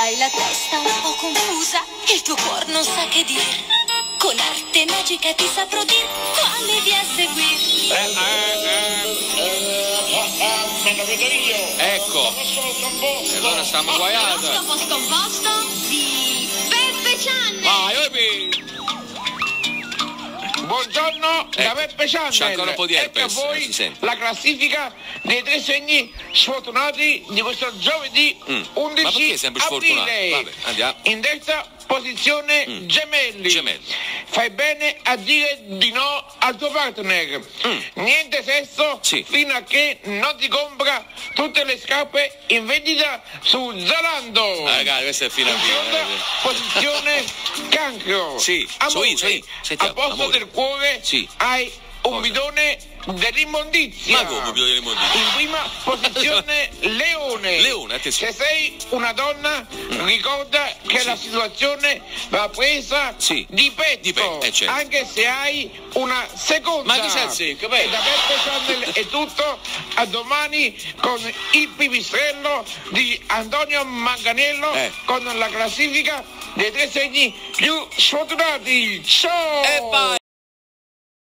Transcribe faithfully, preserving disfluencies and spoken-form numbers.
Hai la testa un po' confusa, il tuo cuore non sa che dire. Con arte magica ti saprò dire quale via seguire. Eh, eh, eh. Me lo vedo io. Ecco. E allora stiamo guaiati. L'oroscopo scomposto di Peppe Channel. Vai, Epi. Buongiorno da Ecco, Peppe Channel. c'è ancora un po' di Ecco a herpes, voi eh, si sente. la classifica dei tre segni sfortunati di questo giovedì Mm. undici Ma perché sempre sfortunati? aprile. Vabbè, andiamo. In terza posizione Mm. Gemelli. Gemelli. Fai bene a dire di no al tuo partner. Mm. Niente sesso Sì. fino a che non ti compra tutte le scarpe in vendita su Zalando. Ah, ragazzi, questo è fino a In fine. seconda posizione Cancro. Sì, Amore, su- su- sentiamo, a posto amore. del cuore Sì. hai un Cosa? bidone dell'immondizia. Ma come un bidone dell'immondizia? In prima posizione Leone. Leone, attenzione. Se sei una donna, ricorda che Sì. la situazione va presa Sì. di petto, Di petto, eh, certo. anche se hai una seconda. Ma chi sei il secco? E da Peppe Channel è tutto, a domani con il pipistrello di Antonio Manganello Eh. con la classifica dei tre segni più sfortunati. Ciao! E vai.